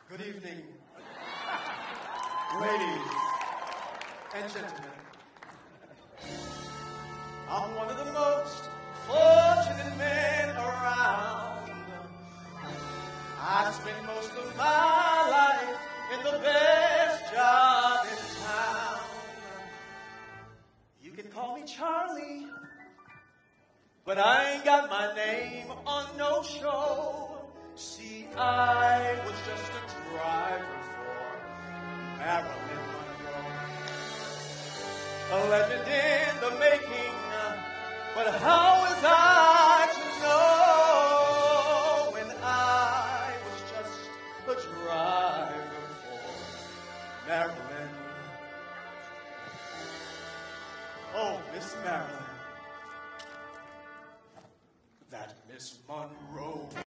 Good evening, ladies and gentlemen. I'm one of the most fortunate men around. I spend most of my life in the best job in town. You can call me Charlie, but I ain't got my name on no show. See, I was just a driver for Marilyn Monroe, a legend in the making. But how was I to know when I was just a driver for Marilyn? Oh, Miss Marilyn, that Miss Monroe.